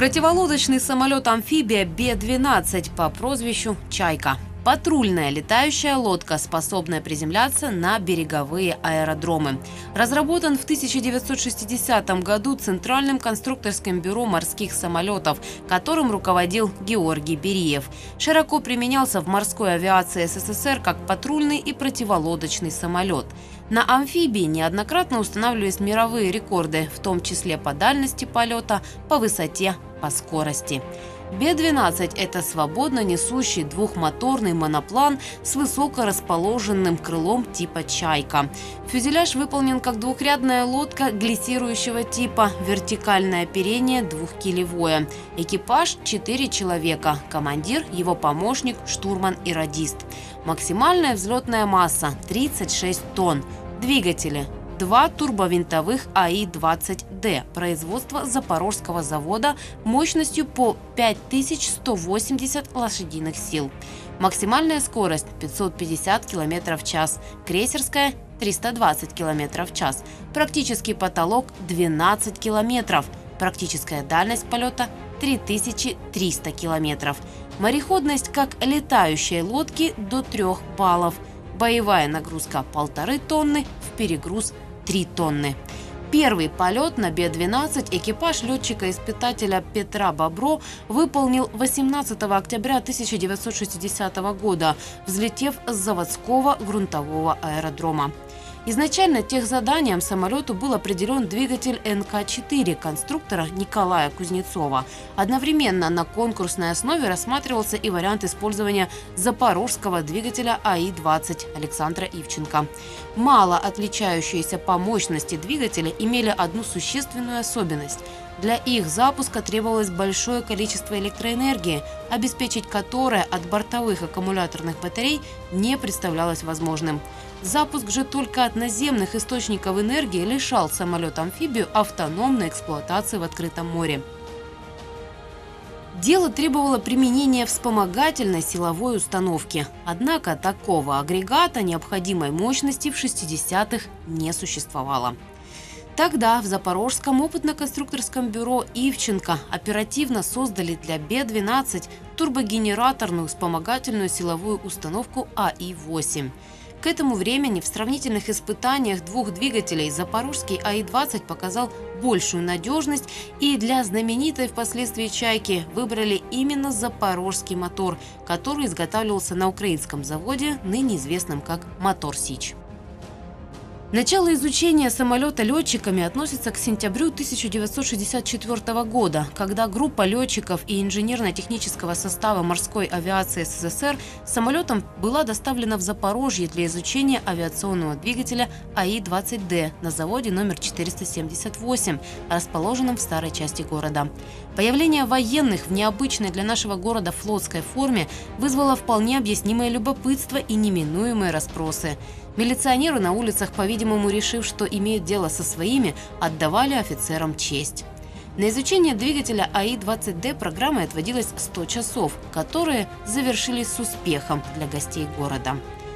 Противолодочный самолет-амфибия Б-12 по прозвищу «Чайка». Патрульная летающая лодка, способная приземляться на береговые аэродромы. Разработан в 1960 году Центральным конструкторским бюро морских самолетов, которым руководил Георгий Бериев. Широко применялся в морской авиации СССР как патрульный и противолодочный самолет. На амфибии неоднократно устанавливались мировые рекорды, в том числе по дальности полета, по высоте, по скорости. Б-12 – это свободно несущий двухмоторный моноплан с высоко расположенным крылом типа «Чайка». Фюзеляж выполнен как двухрядная лодка глиссирующего типа, вертикальное оперение двухкилевое. Экипаж – 4 человека, командир, его помощник, штурман и радист. Максимальная взлетная масса – 36 тонн. Двигатели – 2 турбовинтовых АИ-20Д производства Запорожского завода мощностью по 5180 лошадиных сил. Максимальная скорость 550 км в час, крейсерская 320 км в час, практический потолок 12 км, практическая дальность полета 3300 км, мореходность как летающей лодки до 3 баллов, боевая нагрузка 1,5 тонны, в перегруз 3 тонны. Первый полет на Б-12 экипаж летчика-испытателя Петра Бобро выполнил 18 октября 1960 года, взлетев с заводского грунтового аэродрома. Изначально техзаданием самолету был определен двигатель НК-4 конструктора Николая Кузнецова. Одновременно на конкурсной основе рассматривался и вариант использования запорожского двигателя АИ-20 Александра Ивченко. Мало отличающиеся по мощности двигатели имели одну существенную особенность. Для их запуска требовалось большое количество электроэнергии, обеспечить которое от бортовых аккумуляторных батарей не представлялось возможным. Запуск же только от наземных источников энергии лишал самолет-амфибию автономной эксплуатации в открытом море. Дело требовало применения вспомогательной силовой установки. Однако такого агрегата необходимой мощности в 60-х не существовало. Тогда в Запорожском опытно-конструкторском бюро Ивченко оперативно создали для Б-12 турбогенераторную вспомогательную силовую установку АИ-8. К этому времени в сравнительных испытаниях двух двигателей запорожский АИ-20 показал большую надежность, и для знаменитой впоследствии «Чайки» выбрали именно запорожский мотор, который изготавливался на украинском заводе, ныне известном как «Мотор Сич». Начало изучения самолета летчиками относится к сентябрю 1964 года, когда группа летчиков и инженерно-технического состава морской авиации СССР самолетом была доставлена в Запорожье для изучения авиационного двигателя АИ-20Д на заводе номер 478, расположенном в старой части города. Появление военных в необычной для нашего города флотской форме вызвало вполне объяснимое любопытство и неминуемые расспросы. Милиционеры на улицах, по-видимому, решив, что имеют дело со своими, отдавали офицерам честь. На изучение двигателя АИ-20Д программой отводилось 100 часов, которые завершились с успехом для гостей города.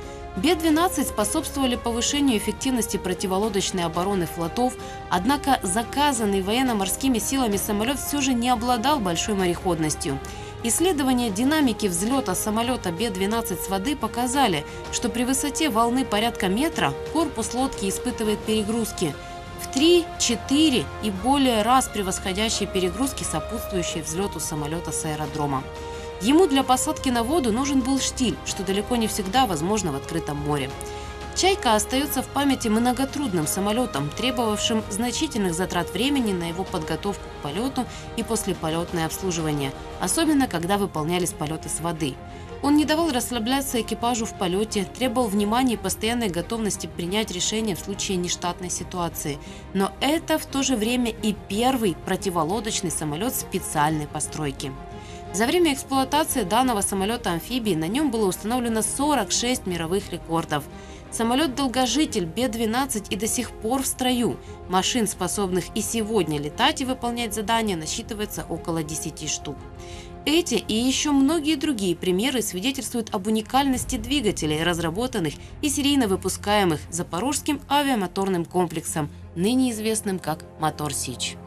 Б-12 способствовали повышению эффективности противолодочной обороны флотов, однако заказанный военно-морскими силами самолет все же не обладал большой мореходностью. Исследования динамики взлета самолета Б-12 с воды показали, что при высоте волны порядка метра корпус лодки испытывает перегрузки в 3, 4 и более раз превосходящие перегрузки, сопутствующие взлету самолета с аэродрома. Ему для посадки на воду нужен был штиль, что далеко не всегда возможно в открытом море. «Чайка» остается в памяти многотрудным самолетом, требовавшим значительных затрат времени на его подготовку к полету и послеполетное обслуживание, особенно когда выполнялись полеты с воды. Он не давал расслабляться экипажу в полете, требовал внимания и постоянной готовности принять решение в случае нештатной ситуации. Но это в то же время и первый противолодочный самолет специальной постройки. За время эксплуатации данного самолета-амфибии на нем было установлено 46 мировых рекордов. Самолет-долгожитель Б-12 и до сих пор в строю. Машин, способных и сегодня летать и выполнять задания, насчитывается около 10 штук. Эти и еще многие другие примеры свидетельствуют об уникальности двигателей, разработанных и серийно выпускаемых Запорожским авиамоторным комплексом, ныне известным как «Мотор Сич».